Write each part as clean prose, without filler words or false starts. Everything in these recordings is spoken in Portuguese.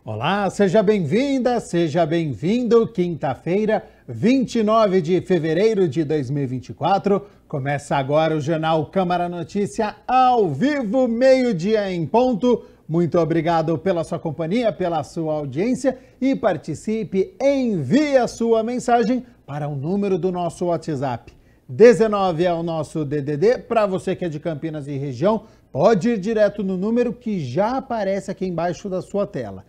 Olá, seja bem-vinda, seja bem-vindo. Quinta-feira, 29 de fevereiro de 2024. Começa agora o Jornal Câmara Notícia ao vivo, meio-dia em ponto. Muito obrigado pela sua companhia, pela sua audiência e participe, envie a sua mensagem para o número do nosso WhatsApp. 19 é o nosso DDD, para você que é de Campinas e região, pode ir direto no número que já aparece aqui embaixo da sua tela.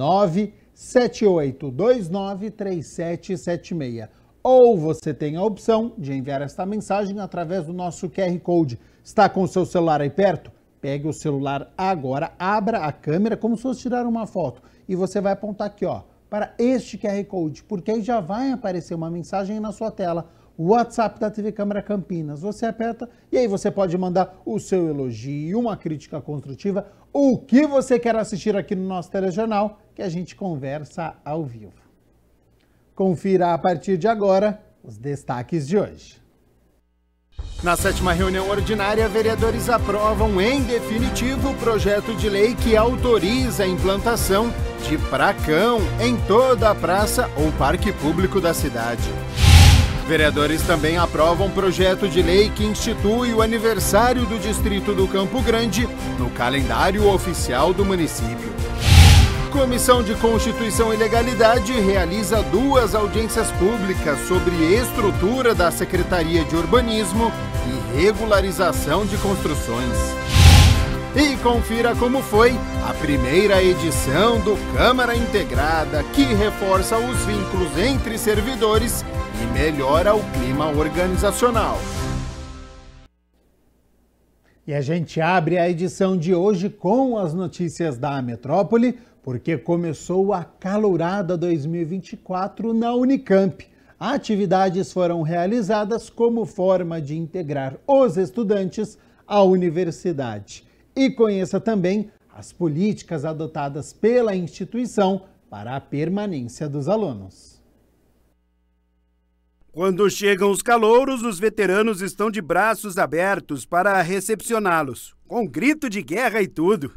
978293776. Ou você tem a opção de enviar esta mensagem através do nosso QR Code. Está com o seu celular aí perto? Pegue o celular agora, abra a câmera como se fosse tirar uma foto e você vai apontar aqui, ó, para este QR Code, porque aí já vai aparecer uma mensagem na sua tela. O WhatsApp da TV Câmara Campinas. Você aperta e aí você pode mandar o seu elogio, uma crítica construtiva, o que você quer assistir aqui no nosso telejornal, que a gente conversa ao vivo. Confira a partir de agora os destaques de hoje. Na 7ª reunião ordinária, vereadores aprovam em definitivo o projeto de lei que autoriza a implantação de Pracão em toda a praça ou parque público da cidade. Vereadores também aprovam projeto de lei que institui o aniversário do Distrito do Campo Grande no calendário oficial do município. Comissão de Constituição e Legalidade realiza 2 audiências públicas sobre estrutura da Secretaria de Urbanismo e regularização de construções. E confira como foi a primeira edição do Câmara Integrada, que reforça os vínculos entre servidores e melhora o clima organizacional. E a gente abre a edição de hoje com as notícias da metrópole, porque começou a Calourada 2024 na Unicamp. Atividades foram realizadas como forma de integrar os estudantes à universidade. E conheça também as políticas adotadas pela instituição para a permanência dos alunos. Quando chegam os calouros, os veteranos estão de braços abertos para recepcioná-los, com grito de guerra e tudo.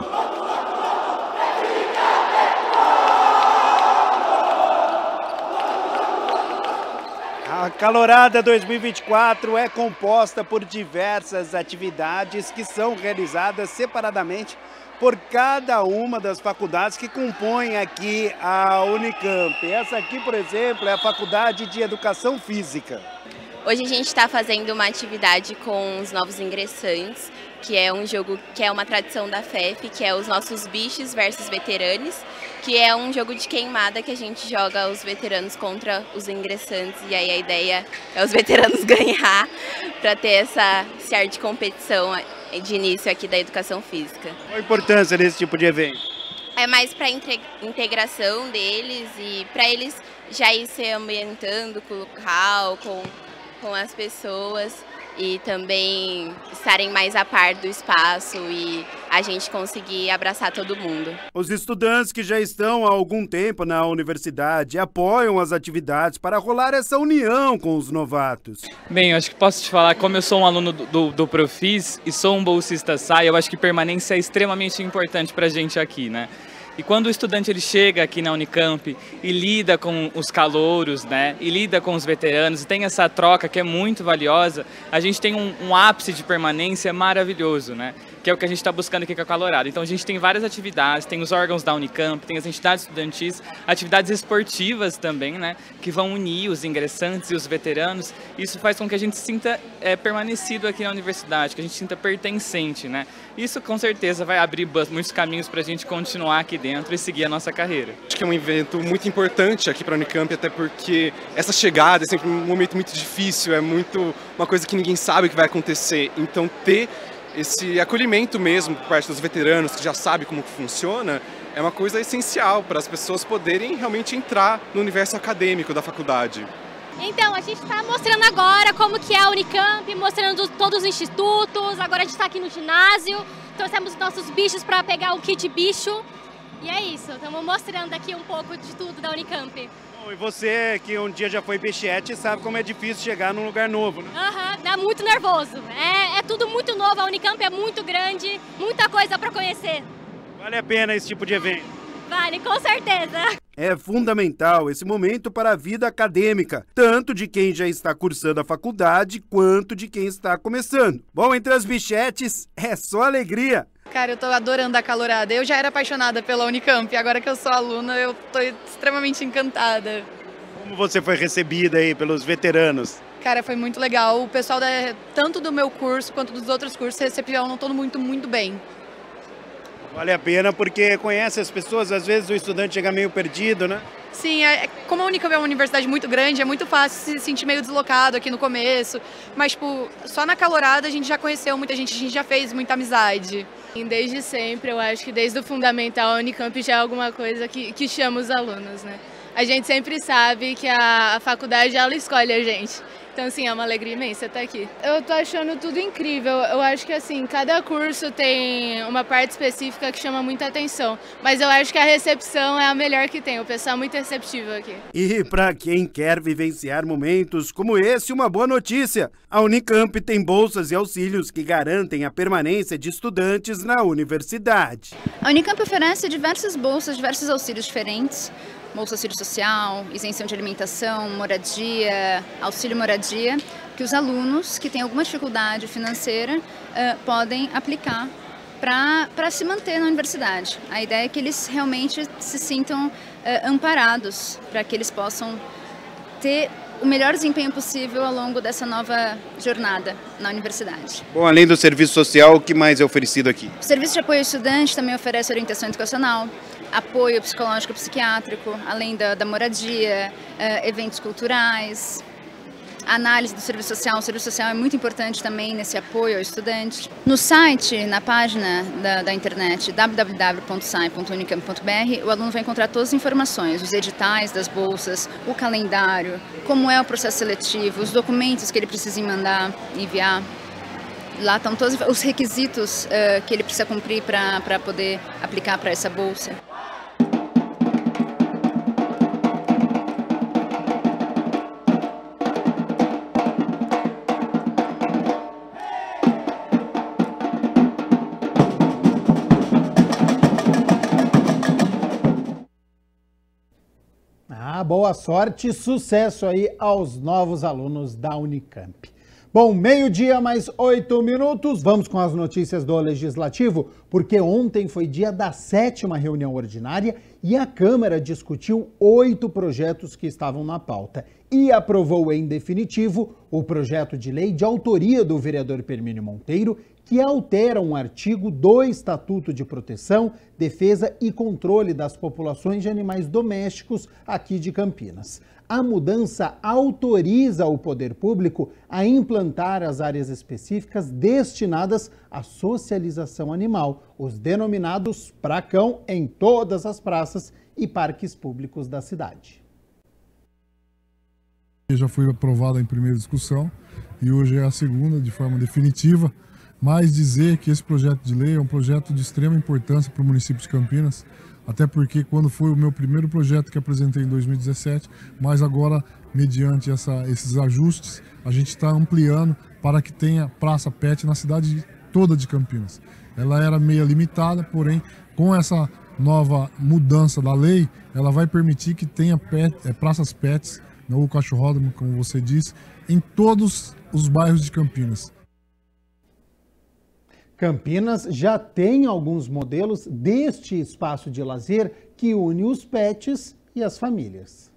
A Calourada 2024 é composta por diversas atividades que são realizadas separadamente por cada uma das faculdades que compõem aqui a Unicamp. Essa aqui, por exemplo, é a Faculdade de Educação Física. Hoje a gente está fazendo uma atividade com os novos ingressantes, que é um jogo que é uma tradição da FEF, que é os nossos bichos versus veteranos, que é um jogo de queimada que a gente joga os veteranos contra os ingressantes, e aí a ideia é os veteranos ganhar para ter esse ar de competição de início aqui da educação física. Qual a importância desse tipo de evento? É mais para a integração deles e para eles já ir se ambientando com o local, com as pessoas e também estarem mais a par do espaço e a gente conseguir abraçar todo mundo. Os estudantes que já estão há algum tempo na universidade apoiam as atividades para rolar essa união com os novatos. Bem, eu acho que posso te falar, como eu sou um aluno do Profis e sou um bolsista SAI, eu acho que permanência é extremamente importante para a gente aqui, né? E quando o estudante ele chega aqui na Unicamp e lida com os calouros, né, e lida com os veteranos, e tem essa troca que é muito valiosa, a gente tem um ápice de permanência maravilhoso, né, que é o que a gente está buscando aqui com a Calourada. Então a gente tem várias atividades, tem os órgãos da Unicamp, tem as entidades estudantis, atividades esportivas também, né, que vão unir os ingressantes e os veteranos. Isso faz com que a gente se sinta permanecido aqui na universidade, que a gente se sinta pertencente, né. Isso com certeza vai abrir muitos caminhos para a gente continuar aqui dentro e seguir a nossa carreira. Acho que é um evento muito importante aqui para a Unicamp, até porque essa chegada é sempre um momento muito difícil, é muito uma coisa que ninguém sabe o que vai acontecer. Então ter esse acolhimento mesmo por parte dos veteranos que já sabem como funciona é uma coisa essencial para as pessoas poderem realmente entrar no universo acadêmico da faculdade. Então, a gente está mostrando agora como que é a Unicamp, mostrando todos os institutos, agora a gente está aqui no ginásio, trouxemos nossos bichos para pegar o kit bicho. E é isso, estamos mostrando aqui um pouco de tudo da Unicamp. Bom, e você que um dia já foi bichete sabe como é difícil chegar num lugar novo, né? Dá muito nervoso. É tudo muito novo, a Unicamp é muito grande, muita coisa para conhecer. Vale a pena esse tipo de evento? Vale, com certeza. É fundamental esse momento para a vida acadêmica, tanto de quem já está cursando a faculdade, quanto de quem está começando. Bom, entre as bichetes, é só alegria. Cara, eu tô adorando a calorada. Eu já era apaixonada pela Unicamp, agora que eu sou aluna, eu tô extremamente encantada. Como você foi recebida aí pelos veteranos? Cara, foi muito legal. O pessoal, tanto do meu curso quanto dos outros cursos, receberam todo muito bem. Vale a pena porque conhece as pessoas, às vezes o estudante chega meio perdido, né? Sim, como a Unicamp é uma universidade muito grande, é muito fácil se sentir meio deslocado aqui no começo. Mas, tipo, só na calorada a gente já conheceu muita gente, a gente já fez muita amizade. Desde sempre, eu acho que desde o fundamental a Unicamp já é alguma coisa que chama os alunos, né? A gente sempre sabe que a faculdade, ela escolhe a gente. Então, assim, é uma alegria imensa estar aqui. Eu tô achando tudo incrível. Eu acho que, assim, cada curso tem uma parte específica que chama muita atenção. Mas eu acho que a recepção é a melhor que tem. O pessoal é muito receptivo aqui. E para quem quer vivenciar momentos como esse, uma boa notícia. A Unicamp tem bolsas e auxílios que garantem a permanência de estudantes na universidade. A Unicamp oferece diversas bolsas, diversos auxílios diferentes. Bolsa Auxílio Social, isenção de alimentação, moradia, auxílio moradia, que os alunos que têm alguma dificuldade financeira podem aplicar para se manter na universidade. A ideia é que eles realmente se sintam amparados, para que eles possam ter o melhor desempenho possível ao longo dessa nova jornada na universidade. Bom, além do serviço social, o que mais é oferecido aqui? O Serviço de Apoio ao Estudante também oferece orientação educacional, apoio psicológico e psiquiátrico, além da moradia, eventos culturais, análise do serviço social. O serviço social é muito importante também nesse apoio ao estudante. No site, na página da internet www.sai.unicamp.br, o aluno vai encontrar todas as informações, os editais das bolsas, o calendário, como é o processo seletivo, os documentos que ele precisa enviar. Lá estão todos os requisitos que ele precisa cumprir para poder aplicar para essa bolsa. Boa sorte e sucesso aí aos novos alunos da Unicamp. Bom, 12h mais 8 minutos, vamos com as notícias do Legislativo, porque ontem foi dia da 7ª reunião ordinária e a Câmara discutiu 8 projetos que estavam na pauta e aprovou em definitivo o projeto de lei de autoria do vereador Permínio Monteiro, que altera um artigo do Estatuto de Proteção, Defesa e Controle das Populações de Animais Domésticos aqui de Campinas. A mudança autoriza o poder público a implantar as áreas específicas destinadas à socialização animal, os denominados Pracão, em todas as praças e parques públicos da cidade. Já foi aprovada em primeira discussão e hoje é a segunda de forma definitiva, mas dizer que esse projeto de lei é um projeto de extrema importância para o município de Campinas, até porque quando foi o meu primeiro projeto que apresentei em 2017, mas agora, mediante esses ajustes, a gente está ampliando para que tenha praça pet na cidade toda de Campinas. Ela era meio limitada, porém, com essa nova mudança da lei, ela vai permitir que tenha praças pets, ou cachorródromo, como você disse, em todos os bairros de Campinas. Campinas já tem alguns modelos deste espaço de lazer que une os pets e as famílias.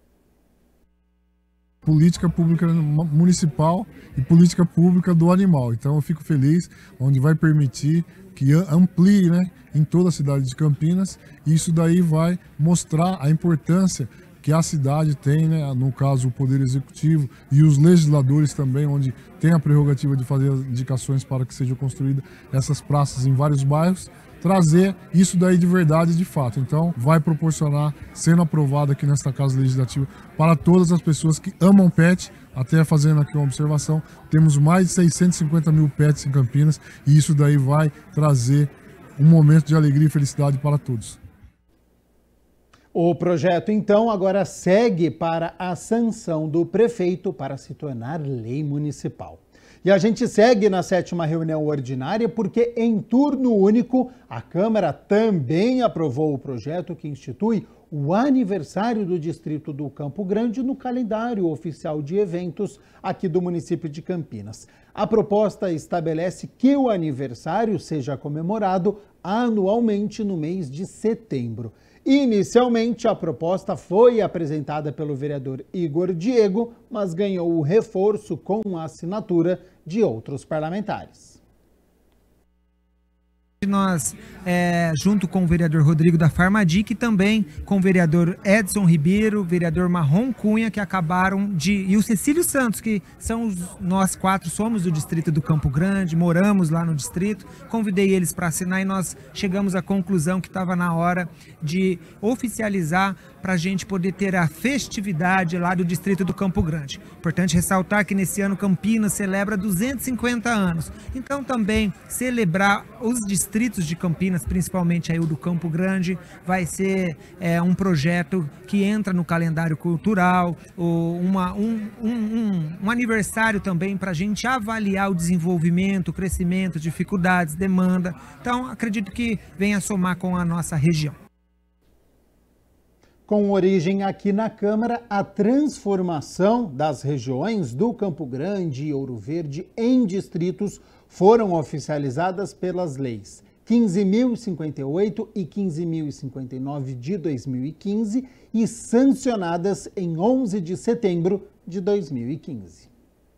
Política pública municipal e política pública do animal. Então eu fico feliz, onde vai permitir que amplie, né, em toda a cidade de Campinas, e isso daí vai mostrar a importância que a cidade tem, né, no caso o Poder Executivo e os legisladores também, onde tem a prerrogativa de fazer indicações para que sejam construídas essas praças em vários bairros, trazer isso daí de verdade, de fato. Então vai proporcionar, sendo aprovado aqui nesta Casa Legislativa, para todas as pessoas que amam pet. Até fazendo aqui uma observação, temos mais de 650 mil pets em Campinas e isso daí vai trazer um momento de alegria e felicidade para todos. O projeto, então, agora segue para a sanção do prefeito para se tornar lei municipal. E a gente segue na 7ª reunião ordinária porque, em turno único, a Câmara também aprovou o projeto que institui o aniversário do Distrito do Campo Grande no calendário oficial de eventos aqui do município de Campinas. A proposta estabelece que o aniversário seja comemorado anualmente no mês de setembro. Inicialmente, a proposta foi apresentada pelo vereador Igor Diego, mas ganhou o reforço com a assinatura de outros parlamentares. Nós, junto com o vereador Rodrigo da Farmadic e também com o vereador Edson Ribeiro, vereador Marrom Cunha, que acabaram e o Cecílio Santos, que nós 4 somos do Distrito do Campo Grande, moramos lá no Distrito, convidei eles para assinar e nós chegamos à conclusão que estava na hora de oficializar para a gente poder ter a festividade lá do Distrito do Campo Grande. Importante ressaltar que nesse ano Campinas celebra 250 anos. Então também celebrar os distritos de Campinas, principalmente aí o do Campo Grande, vai ser um projeto que entra no calendário cultural, um aniversário também para a gente avaliar o desenvolvimento, o crescimento, dificuldades, demanda. Então acredito que venha somar com a nossa região. Com origem aqui na Câmara, a transformação das regiões do Campo Grande e Ouro Verde em distritos foram oficializadas pelas leis 15.058 e 15.059 de 2015 e sancionadas em 11 de setembro de 2015.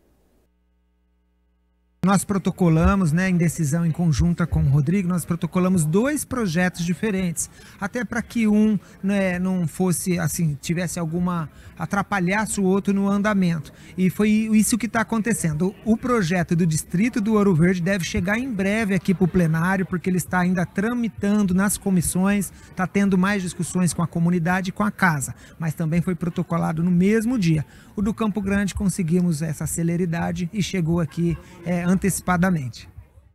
Nós protocolamos, em decisão em conjunta com o Rodrigo, nós protocolamos 2 projetos diferentes, até para que um não fosse, assim, tivesse atrapalhasse o outro no andamento. E foi isso que está acontecendo. O projeto do Distrito do Ouro Verde deve chegar em breve aqui para o plenário, porque ele está ainda tramitando nas comissões, está tendo mais discussões com a comunidade e com a casa, mas também foi protocolado no mesmo dia. O do Campo Grande conseguimos essa celeridade e chegou aqui antecipadamente.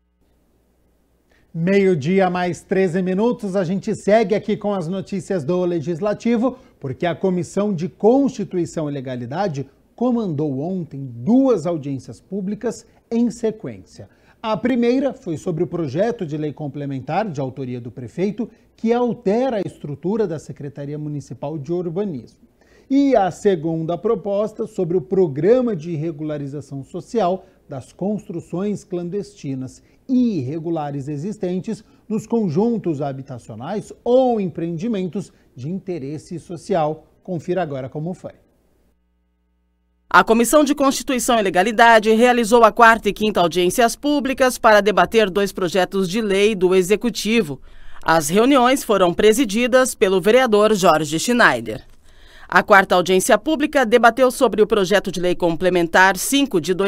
Meio-dia mais 13 minutos, a gente segue aqui com as notícias do Legislativo, porque a Comissão de Constituição e Legalidade comandou ontem 2 audiências públicas em sequência. A primeira foi sobre o projeto de lei complementar de autoria do prefeito que altera a estrutura da Secretaria Municipal de Urbanismo. E a segunda proposta sobre o Programa de Regularização Social das construções clandestinas e irregulares existentes nos conjuntos habitacionais ou empreendimentos de interesse social. Confira agora como foi. A Comissão de Constituição e Legalidade realizou a 4ª e 5ª audiências públicas para debater 2 projetos de lei do Executivo. As reuniões foram presididas pelo vereador Jorge Schneider. A 4ª audiência pública debateu sobre o projeto de lei complementar 5 de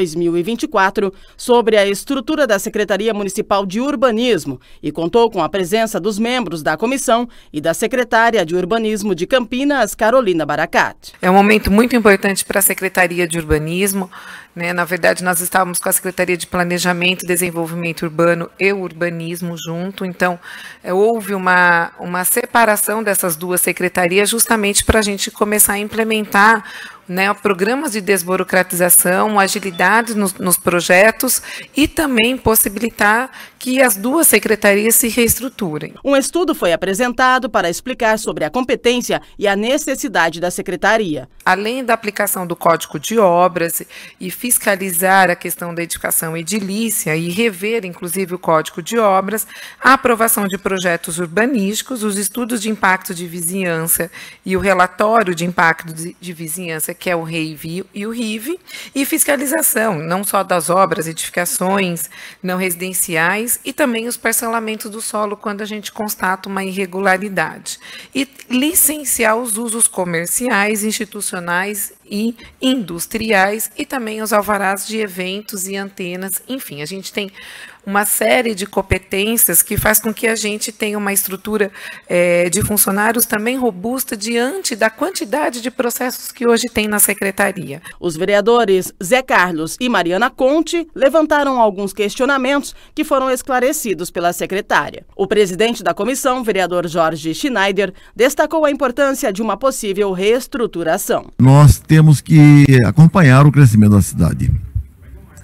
2024 sobre a estrutura da Secretaria Municipal de Urbanismo e contou com a presença dos membros da comissão e da secretária de Urbanismo de Campinas, Carolina Baracat. É um momento muito importante para a Secretaria de Urbanismo. Na verdade, nós estávamos com a Secretaria de Planejamento e Desenvolvimento Urbano e Urbanismo junto, então houve uma separação dessas 2 secretarias justamente para a gente começar a implementar programas de desburocratização, agilidade nos projetos e também possibilitar que as 2 secretarias se reestruturem. Um estudo foi apresentado para explicar sobre a competência e a necessidade da secretaria. Além da aplicação do Código de Obras e fiscalizar a questão da edificação edilícia e rever, inclusive, o Código de Obras, a aprovação de projetos urbanísticos, os estudos de impacto de vizinhança e o relatório de impacto de vizinhança, que é o REIV e o RIV, e fiscalização, não só das obras, edificações não residenciais, e também os parcelamentos do solo quando a gente constata uma irregularidade. E licenciar os usos comerciais, institucionais e industriais, e também os alvarás de eventos e antenas. Enfim, a gente tem uma série de competências que faz com que a gente tenha uma estrutura de funcionários também robusta diante da quantidade de processos que hoje tem na Secretaria. Os vereadores Zé Carlos e Mariana Conte levantaram alguns questionamentos que foram esclarecidos pela secretária. O presidente da comissão, vereador Jorge Schneider, destacou a importância de uma possível reestruturação. Nós temos que acompanhar o crescimento da cidade.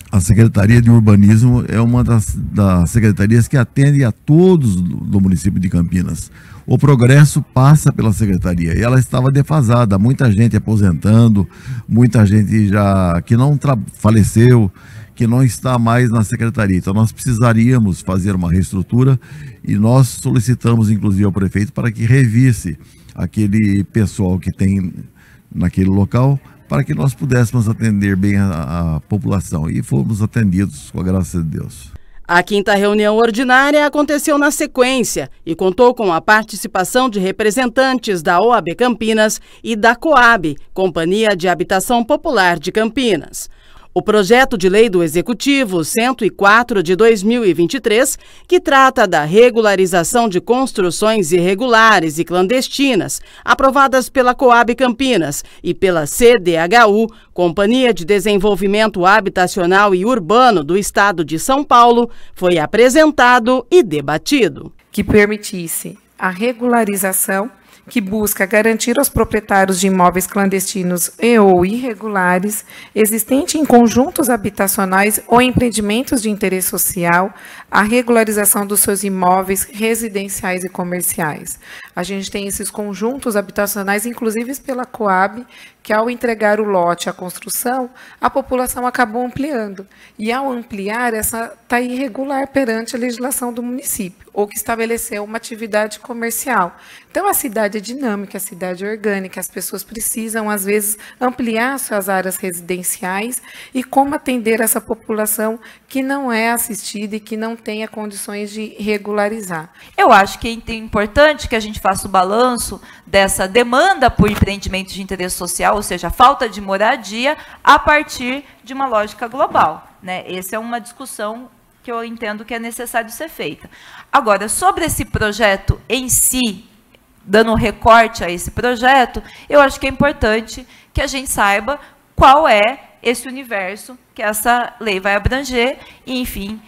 A Secretaria de Urbanismo é uma das secretarias que atende a todos do município de Campinas. O progresso passa pela secretaria e ela estava defasada, muita gente aposentando, muita gente já que não faleceu, que não está mais na secretaria. Então nós precisaríamos fazer uma reestrutura e nós solicitamos inclusive ao prefeito para que revisse aquele pessoal que tem naquele local, para que nós pudéssemos atender bem a população. E fomos atendidos, com a graça de Deus. A 5ª reunião ordinária aconteceu na sequência e contou com a participação de representantes da OAB Campinas e da Coab, Companhia de Habitação Popular de Campinas. O projeto de lei do Executivo 104 de 2023, que trata da regularização de construções irregulares e clandestinas, aprovadas pela Coab Campinas e pela CDHU, Companhia de Desenvolvimento Habitacional e Urbano do Estado de São Paulo, foi apresentado e debatido. Que permitisse a regularização, que busca garantir aos proprietários de imóveis clandestinos e ou irregulares, existente em conjuntos habitacionais ou empreendimentos de interesse social, a regularização dos seus imóveis residenciais e comerciais. A gente tem esses conjuntos habitacionais, inclusive pela Coab, que ao entregar o lote à construção, a população acabou ampliando. E ao ampliar, essa está irregular perante a legislação do município, ou que estabeleceu uma atividade comercial. Então, a cidade é dinâmica, a cidade é orgânica, as pessoas precisam, às vezes, ampliar suas áreas residenciais e como atender essa população que não é assistida e que não tenha condições de regularizar. Eu acho que é importante que a gente faça o balanço dessa demanda por empreendimentos de interesse social, ou seja, a falta de moradia, a partir de uma lógica global, né? Essa é uma discussão que eu entendo que é necessário ser feita. Agora, sobre esse projeto em si, dando um recorte a esse projeto, eu acho que é importante que a gente saiba qual é esse universo que essa lei vai abranger, enfim,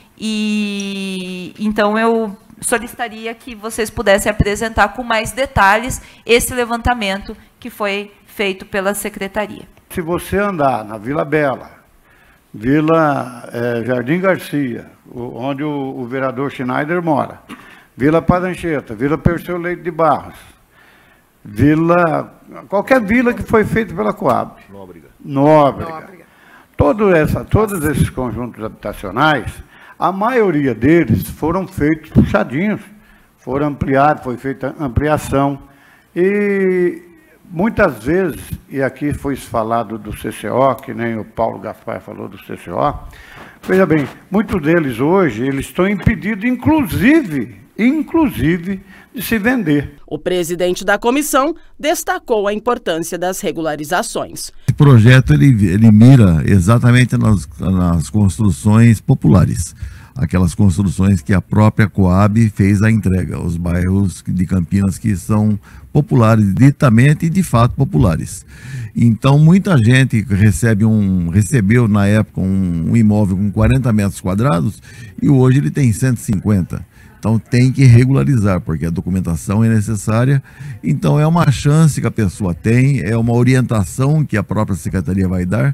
então eu solicitaria que vocês pudessem apresentar com mais detalhes esse levantamento que foi feito pela Secretaria. Se você andar na Vila Bela, Vila Jardim Garcia, onde o vereador Schneider mora, Vila Parancheta, Vila Perseu Leite de Barros, qualquer vila que foi feita pela Coab. Nóbrega. Todos esses conjuntos habitacionais, a maioria deles foram feitos puxadinhos, foram ampliados, foi feita ampliação. E muitas vezes, e aqui foi falado do CCO, que nem o Paulo Gaspar falou do CCO, veja bem, muitos deles hoje, eles estão impedidos, inclusive, de se vender. O presidente da comissão destacou a importância das regularizações. O projeto ele mira exatamente nas construções populares, aquelas construções que a própria Coab fez a entrega, os bairros de Campinas que são populares, ditamente e de fato populares. Então muita gente recebeu na época um imóvel com 40 metros quadrados e hoje ele tem 150. Então tem que regularizar, porque a documentação é necessária. Então é uma chance que a pessoa tem, é uma orientação que a própria secretaria vai dar.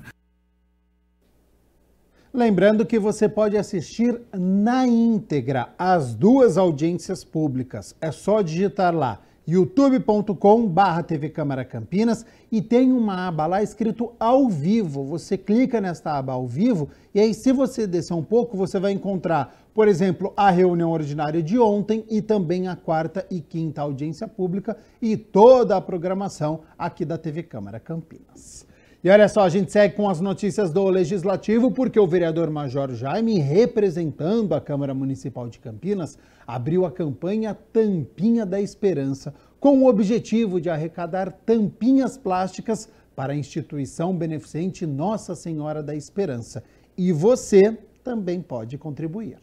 Lembrando que você pode assistir na íntegra as duas audiências públicas. É só digitar lá youtube.com/TV Câmara Campinas e tem uma aba lá escrito ao vivo. Você clica nesta aba ao vivo e aí, se você descer um pouco, você vai encontrar, por exemplo, a reunião ordinária de ontem e também a 4ª e 5ª audiência pública e toda a programação aqui da TV Câmara Campinas. E olha só, a gente segue com as notícias do Legislativo, porque o vereador Major Jaime, representando a Câmara Municipal de Campinas, abriu a campanha Tampinha da Esperança, com o objetivo de arrecadar tampinhas plásticas para a instituição beneficente Nossa Senhora da Esperança. E você também pode contribuir.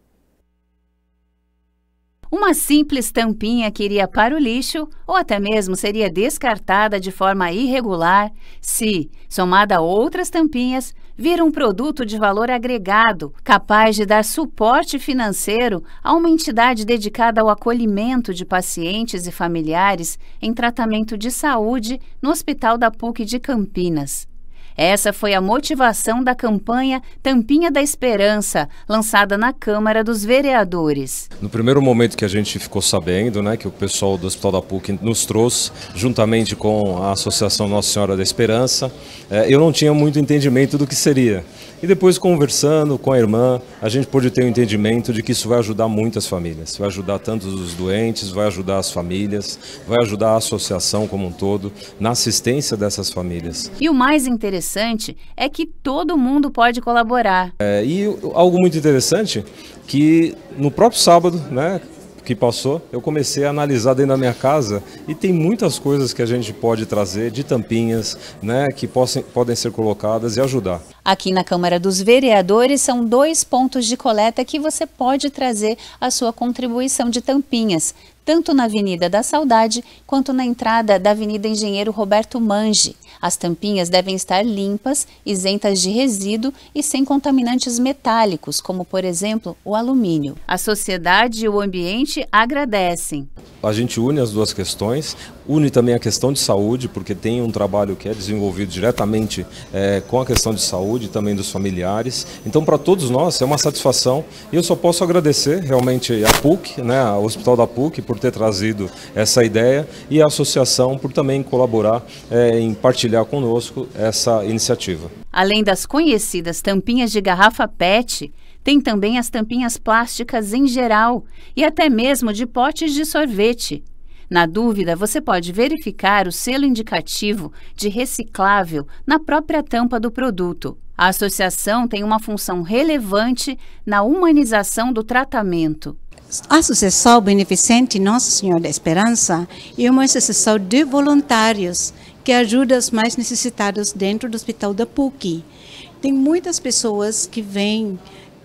Uma simples tampinha que iria para o lixo ou até mesmo seria descartada de forma irregular se, somada a outras tampinhas, vira um produto de valor agregado, capaz de dar suporte financeiro a uma entidade dedicada ao acolhimento de pacientes e familiares em tratamento de saúde no Hospital da PUC de Campinas. Essa foi a motivação da campanha Tampinha da Esperança, lançada na Câmara dos Vereadores. No primeiro momento que a gente ficou sabendo, né, que o pessoal do Hospital da PUC nos trouxe, juntamente com a Associação Nossa Senhora da Esperança, eu não tinha muito entendimento do que seria. E depois, conversando com a irmã, a gente pôde ter um entendimento de que isso vai ajudar muitas famílias. Vai ajudar tanto os doentes, vai ajudar as famílias, vai ajudar a associação como um todo na assistência dessas famílias. E o mais interessante é que todo mundo pode colaborar. E algo muito interessante, que no próprio sábado, né, que passou, eu comecei a analisar dentro da minha casa e tem muitas coisas que a gente pode trazer de tampinhas, né, que podem ser colocadas e ajudar. Aqui na Câmara dos Vereadores são 2 pontos de coleta que você pode trazer a sua contribuição de tampinhas, tanto na Avenida da Saudade quanto na entrada da Avenida Engenheiro Roberto Mange. As tampinhas devem estar limpas, isentas de resíduo e sem contaminantes metálicos, como por exemplo o alumínio. A sociedade e o ambiente agradecem. A gente une as duas questões, une também a questão de saúde, porque tem um trabalho que é desenvolvido diretamente com a questão de saúde e também dos familiares. Então, para todos nós, é uma satisfação e eu só posso agradecer realmente a PUC, né, ao Hospital da PUC, por ter trazido essa ideia e a associação por também colaborar em partilhar conosco essa iniciativa. Além das conhecidas tampinhas de garrafa PET, tem também as tampinhas plásticas em geral e até mesmo de potes de sorvete. Na dúvida, você pode verificar o selo indicativo de reciclável na própria tampa do produto. A associação tem uma função relevante na humanização do tratamento. A Associação Beneficente Nossa Senhora da Esperança é uma associação de voluntários que ajuda os mais necessitados dentro do Hospital da PUC. Tem muitas pessoas que vêm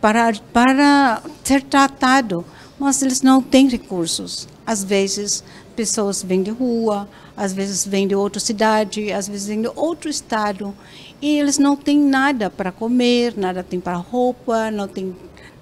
para ser tratado, mas eles não têm recursos. Às vezes, pessoas vêm de rua, às vezes vêm de outra cidade, às vezes vêm de outro estado, e eles não têm nada para comer, nada tem para roupa, não tem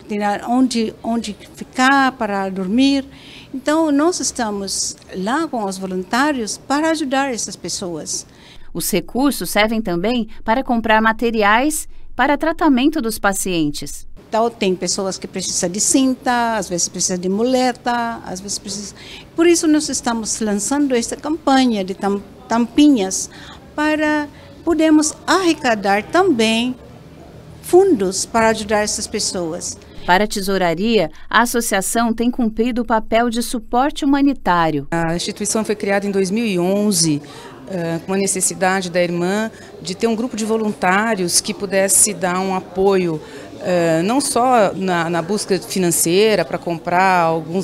onde ficar, para dormir. Então, nós estamos lá com os voluntários para ajudar essas pessoas. Os recursos servem também para comprar materiais para tratamento dos pacientes. Então, tem pessoas que precisam de cinta, às vezes precisam de muleta, às vezes precisam... Por isso, nós estamos lançando esta campanha de tampinhas para podermos arrecadar também fundos para ajudar essas pessoas. Para a tesouraria, a associação tem cumprido o papel de suporte humanitário. A instituição foi criada em 2011, com a necessidade da irmã de ter um grupo de voluntários que pudesse dar um apoio não só na busca financeira para comprar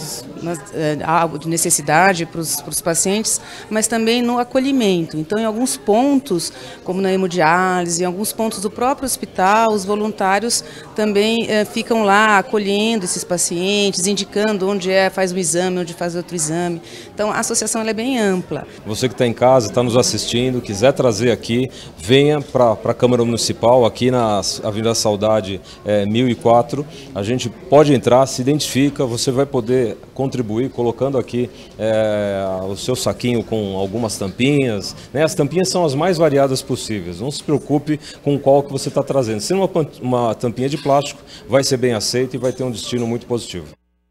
algo de necessidade para os pacientes, mas também no acolhimento. Então, em alguns pontos, como na hemodiálise, em alguns pontos do próprio hospital, os voluntários também ficam lá acolhendo esses pacientes, indicando onde faz um exame, onde faz outro exame. Então, a associação ela é bem ampla. Você que está em casa, está nos assistindo, quiser trazer aqui, venha para a Câmara Municipal, aqui na Avenida da Saudade, 1004, a gente pode entrar, se identifica, você vai poder contribuir colocando aqui o seu saquinho com algumas tampinhas, né? As tampinhas são as mais variadas possíveis, não se preocupe com qual que você está trazendo. Se uma tampinha de plástico, vai ser bem aceita e vai ter um destino muito positivo.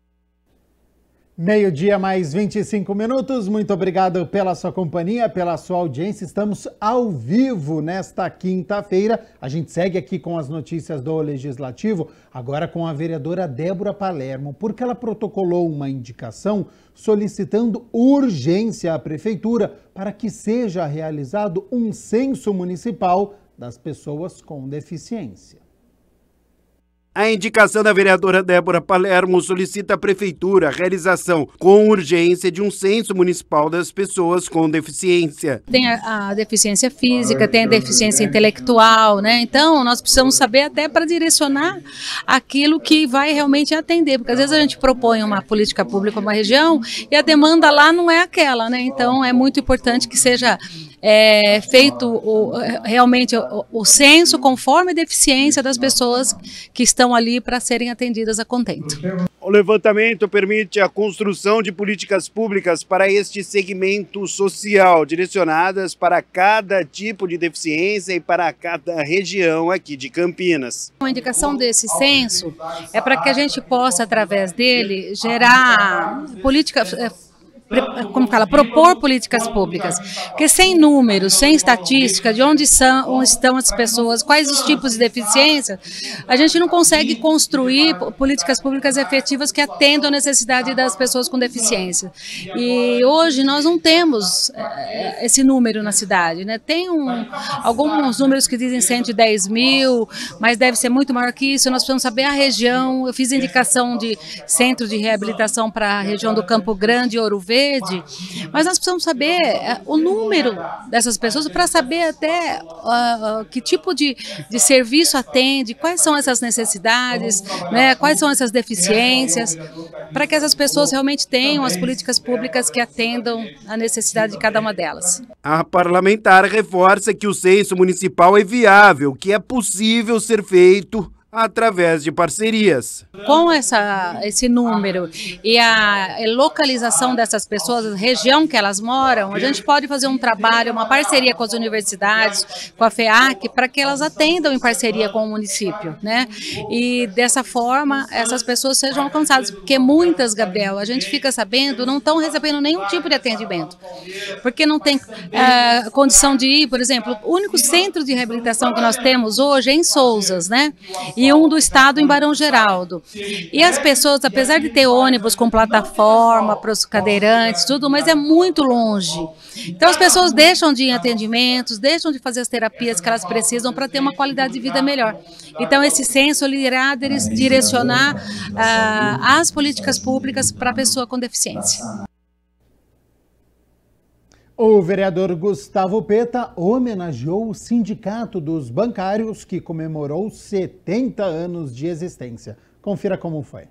12:00 mais 25 minutos, muito obrigado pela sua companhia, pela sua audiência. Estamos ao vivo nesta quinta-feira. A gente segue aqui com as notícias do Legislativo, agora com a vereadora Débora Palermo, porque ela protocolou uma indicação solicitando urgência à Prefeitura para que seja realizado um censo municipal das pessoas com deficiência. A indicação da vereadora Débora Palermo solicita à Prefeitura a realização com urgência de um censo municipal das pessoas com deficiência. Tem a deficiência física, tem a deficiência intelectual, né? Então, nós precisamos saber até para direcionar aquilo que vai realmente atender, porque às vezes a gente propõe uma política pública para uma região e a demanda lá não é aquela, né? Então, é muito importante que seja feito realmente o censo conforme a deficiência das pessoas que estão ali para serem atendidas a contento. O levantamento permite a construção de políticas públicas para este segmento social, direcionadas para cada tipo de deficiência e para cada região aqui de Campinas. A indicação desse censo é para que a gente possa, através dele, gerar políticas, propor políticas públicas, porque sem números, sem estatística de onde estão as pessoas, quais os tipos de deficiência, a gente não consegue construir políticas públicas efetivas que atendam a necessidade das pessoas com deficiência. E hoje nós não temos esse número na cidade, né? Tem alguns números que dizem 110 mil, mas deve ser muito maior que isso. Nós precisamos saber a região. Eu fiz indicação de centro de reabilitação para a região do Campo Grande e Ouro Verde, mas nós precisamos saber o número dessas pessoas para saber até que tipo de serviço atende, quais são essas necessidades, né, quais são essas deficiências, para que essas pessoas realmente tenham as políticas públicas que atendam a necessidade de cada uma delas. A parlamentar reforça que o censo municipal é viável, que é possível ser feito através de parcerias. Com esse número e a localização dessas pessoas, a região que elas moram, a gente pode fazer um trabalho, uma parceria com as universidades, com a FEAC, para que elas atendam em parceria com o município, né? E dessa forma, essas pessoas sejam alcançadas, porque muitas, Gabriel, a gente fica sabendo, não estão recebendo nenhum tipo de atendimento, porque não tem condição de ir, por exemplo, o único centro de reabilitação que nós temos hoje é em Souzas, né? E um do estado em Barão Geraldo. E as pessoas, apesar de ter ônibus com plataforma para os cadeirantes, tudo, mas é muito longe. Então as pessoas deixam de ir em atendimentos, deixam de fazer as terapias que elas precisam para ter uma qualidade de vida melhor. Então esse censo ele irá direcionar as políticas públicas para a pessoa com deficiência. O vereador Gustavo Peta homenageou o Sindicato dos Bancários, que comemorou 70 anos de existência. Confira como foi.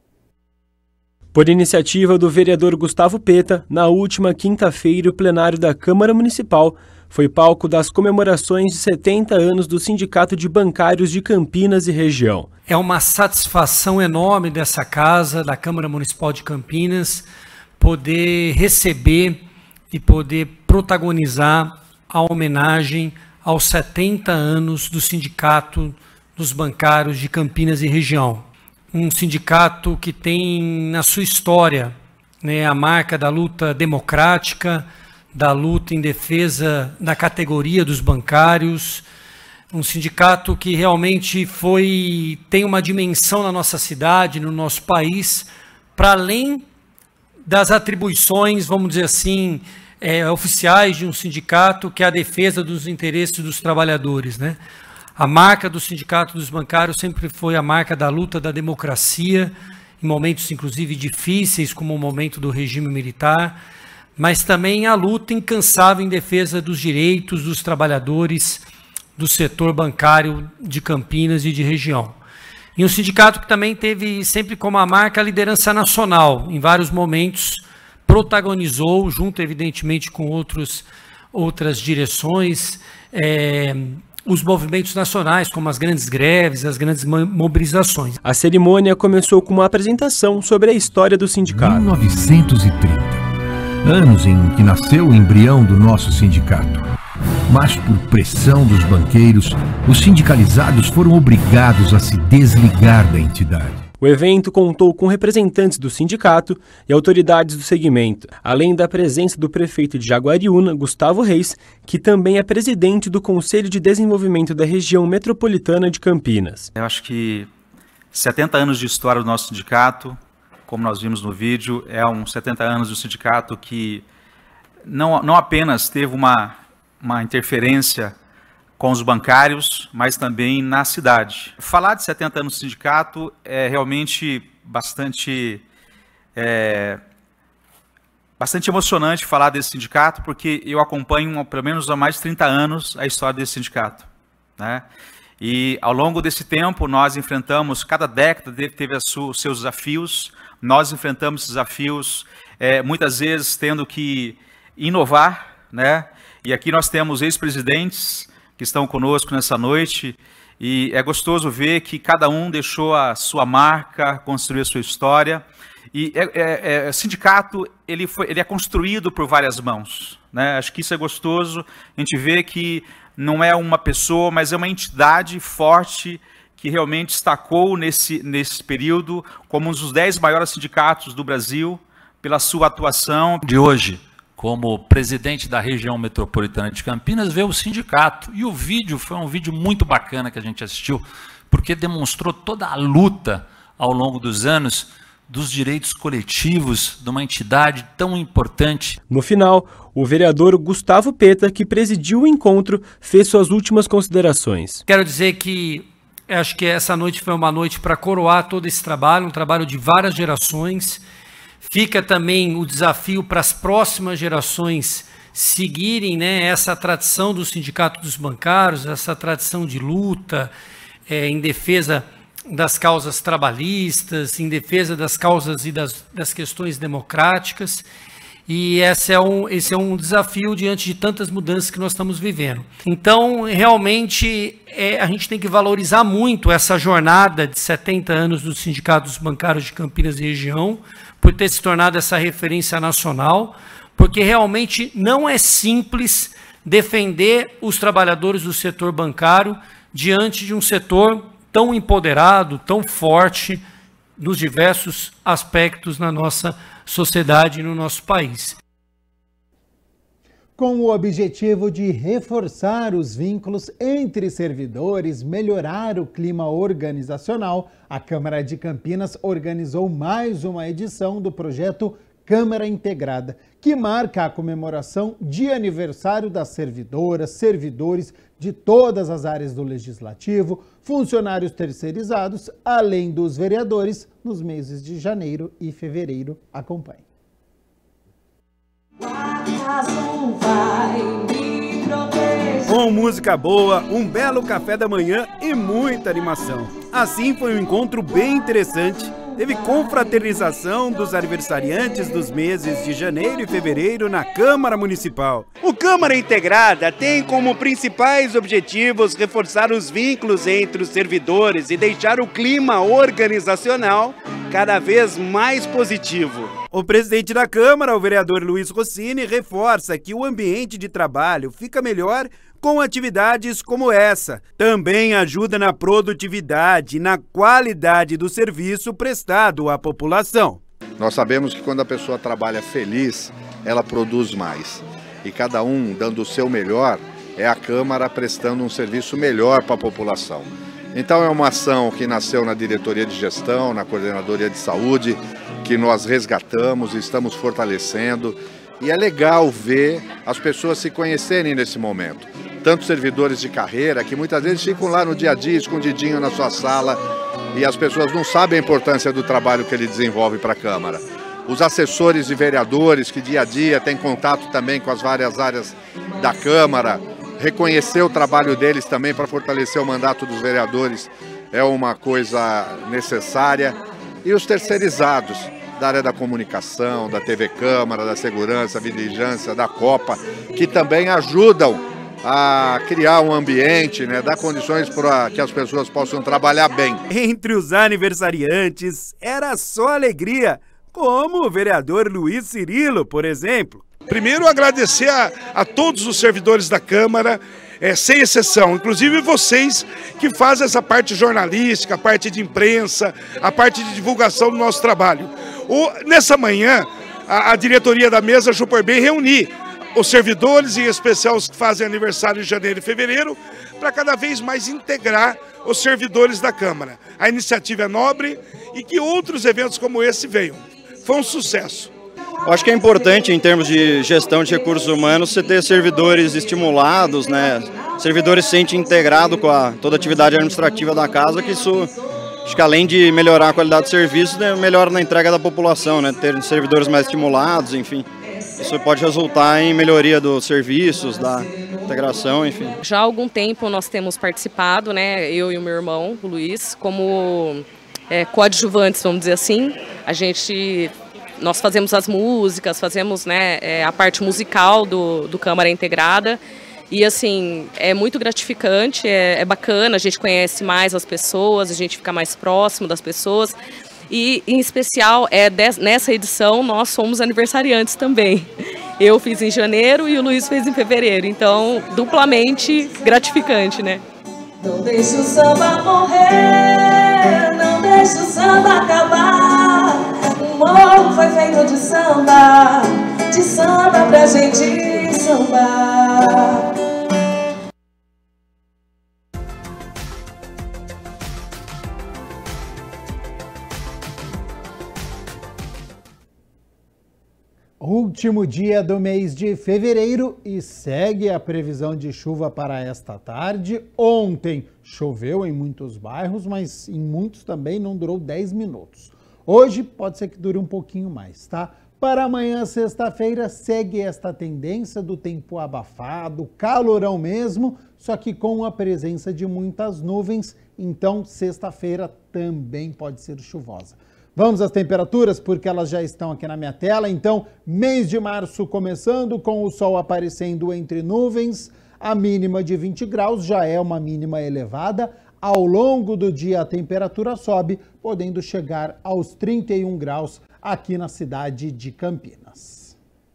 Por iniciativa do vereador Gustavo Peta, na última quinta-feira, o plenário da Câmara Municipal foi palco das comemorações de 70 anos do Sindicato de Bancários de Campinas e região. É uma satisfação enorme dessa casa, da Câmara Municipal de Campinas, poder receber e poder protagonizar a homenagem aos 70 anos do Sindicato dos Bancários de Campinas e região. Um sindicato que tem na sua história, né, a marca da luta democrática, da luta em defesa da categoria dos bancários, um sindicato que realmente tem uma dimensão na nossa cidade, no nosso país, para além das atribuições, vamos dizer assim, oficiais de um sindicato, que é a defesa dos interesses dos trabalhadores, né? A marca do Sindicato dos Bancários sempre foi a marca da luta da democracia, em momentos inclusive difíceis, como o momento do regime militar, mas também a luta incansável em defesa dos direitos dos trabalhadores do setor bancário de Campinas e de região. E um sindicato que também teve sempre como a marca a liderança nacional, em vários momentos protagonizou, junto evidentemente com outras direções, os movimentos nacionais, como as grandes greves, as grandes mobilizações. A cerimônia começou com uma apresentação sobre a história do sindicato. 1930, anos em que nasceu o embrião do nosso sindicato. Mas por pressão dos banqueiros, os sindicalizados foram obrigados a se desligar da entidade. O evento contou com representantes do sindicato e autoridades do segmento, além da presença do prefeito de Jaguariúna, Gustavo Reis, que também é presidente do Conselho de Desenvolvimento da Região Metropolitana de Campinas. Eu acho que 70 anos de história do nosso sindicato, como nós vimos no vídeo, é 70 anos de um sindicato que não apenas teve uma interferência com os bancários, mas também na cidade. Falar de 70 anos do sindicato é realmente bastante emocionante falar desse sindicato, porque eu acompanho pelo menos há mais de 30 anos a história desse sindicato, né? E ao longo desse tempo nós enfrentamos, cada década teve os seus desafios, nós enfrentamos esses desafios, muitas vezes tendo que inovar, né? E aqui nós temos ex-presidentes que estão conosco nessa noite, E é gostoso ver que cada um deixou a sua marca, construiu a sua história. E o sindicato ele é construído por várias mãos, né? Acho que isso é gostoso. A gente vê que não é uma pessoa, mas é uma entidade forte que realmente destacou nesse período como um dos 10 maiores sindicatos do Brasil pela sua atuação. De hoje, como presidente da região metropolitana de Campinas, ver o sindicato. E o vídeo foi um vídeo muito bacana que a gente assistiu, porque demonstrou toda a luta ao longo dos anos dos direitos coletivos de uma entidade tão importante. No final, o vereador Gustavo Peta, que presidiu o encontro, fez suas últimas considerações. Quero dizer que acho que essa noite foi uma noite para coroar todo esse trabalho, um trabalho de várias gerações. Fica também o desafio para as próximas gerações seguirem, né, essa tradição do Sindicato dos Bancários, essa tradição de luta em defesa das causas trabalhistas, em defesa das causas e das questões democráticas. E esse é um desafio diante de tantas mudanças que nós estamos vivendo. Então, realmente, a gente tem que valorizar muito essa jornada de 70 anos do Sindicato dos Bancários de Campinas e região, por ter se tornado essa referência nacional, porque realmente não é simples defender os trabalhadores do setor bancário diante de um setor tão empoderado, tão forte, nos diversos aspectos na nossa sociedade e no nosso país. Com o objetivo de reforçar os vínculos entre servidores, melhorar o clima organizacional, a Câmara de Campinas organizou mais uma edição do projeto Câmara Integrada, que marca a comemoração de aniversário das servidoras, servidores de todas as áreas do Legislativo, funcionários terceirizados, além dos vereadores, nos meses de janeiro e fevereiro. Acompanhe. Com música boa, um belo café da manhã e muita animação. Assim foi um encontro bem interessante. Teve confraternização dos aniversariantes dos meses de janeiro e fevereiro na Câmara Municipal. O Câmara Integrada tem como principais objetivos reforçar os vínculos entre os servidores e deixar o clima organizacional cada vez mais positivo. O presidente da Câmara, o vereador Luiz Rossini, reforça que o ambiente de trabalho fica melhor com atividades como essa. Também ajuda na produtividade e na qualidade do serviço prestado à população. Nós sabemos que quando a pessoa trabalha feliz, ela produz mais. E cada um dando o seu melhor, é a Câmara prestando um serviço melhor para a população. Então é uma ação que nasceu na diretoria de gestão, na coordenadoria de saúde, que nós resgatamos e estamos fortalecendo. E é legal ver as pessoas se conhecerem nesse momento. Tanto servidores de carreira, que muitas vezes ficam lá no dia a dia, escondidinho na sua sala, e as pessoas não sabem a importância do trabalho que ele desenvolve para a Câmara. Os assessores e vereadores, que dia a dia têm contato também com as várias áreas da Câmara, reconhecer o trabalho deles também para fortalecer o mandato dos vereadores é uma coisa necessária. E os terceirizados da área da comunicação, da TV Câmara, da segurança, vigilância, da Copa, que também ajudam a criar um ambiente, né, dar condições para que as pessoas possam trabalhar bem. Entre os aniversariantes, era só alegria, como o vereador Luiz Cirilo, por exemplo. Primeiro, agradecer a todos os servidores da Câmara, sem exceção, inclusive vocês que fazem essa parte jornalística, a parte de imprensa, a parte de divulgação do nosso trabalho. Nessa manhã, a diretoria da mesa achou por bem reunir os servidores, em especial os que fazem aniversário em janeiro e fevereiro, para cada vez mais integrar os servidores da Câmara. A iniciativa é nobre e que outros eventos como esse venham. Foi um sucesso. Eu acho que é importante, em termos de gestão de recursos humanos, você ter servidores estimulados, né? Servidores se sentem integrados com toda a atividade administrativa da casa, que isso, acho que além de melhorar a qualidade do serviço, né, melhora na entrega da população, né? Ter servidores mais estimulados, enfim. Isso pode resultar em melhoria dos serviços, da integração, enfim. Já há algum tempo nós temos participado, né, eu e o meu irmão, o Luiz, como coadjuvantes, vamos dizer assim. Nós fazemos as músicas, fazemos, né, a parte musical do Câmara Integrada. E assim, é muito gratificante, é bacana, a gente conhece mais as pessoas, a gente fica mais próximo das pessoas. E, em especial, nessa edição, nós somos aniversariantes também. Eu fiz em janeiro e o Luiz fez em fevereiro, então, duplamente gratificante, né? Não deixe o samba morrer, não deixe o samba acabar. O morro foi feito de samba pra gente sambar. Último dia do mês de fevereiro e segue a previsão de chuva para esta tarde. Ontem choveu em muitos bairros, mas em muitos também não durou 10 minutos. Hoje pode ser que dure um pouquinho mais, tá? Para amanhã, sexta-feira, segue esta tendência do tempo abafado, calorão mesmo, só que com a presença de muitas nuvens, então sexta-feira também pode ser chuvosa. Vamos às temperaturas, porque elas já estão aqui na minha tela. Então, mês de março começando com o sol aparecendo entre nuvens. A mínima de 20 graus já é uma mínima elevada. Ao longo do dia a temperatura sobe, podendo chegar aos 31 graus aqui na cidade de Campinas.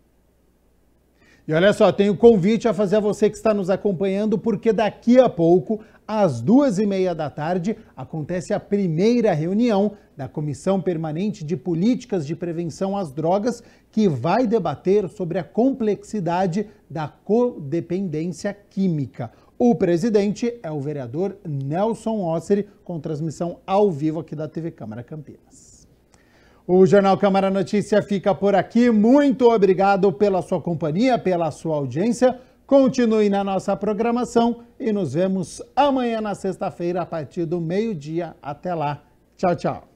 E olha só, tenho um convite a fazer a você que está nos acompanhando, porque daqui a pouco, às 2h30 da tarde, acontece a primeira reunião da Comissão Permanente de Políticas de Prevenção às Drogas, que vai debater sobre a complexidade da codependência química. O presidente é o vereador Nelson Osseri, com transmissão ao vivo aqui da TV Câmara Campinas. O Jornal Câmara Notícia fica por aqui. Muito obrigado pela sua companhia, pela sua audiência. Continue na nossa programação e nos vemos amanhã na sexta-feira a partir do meio-dia. Até lá. Tchau, tchau.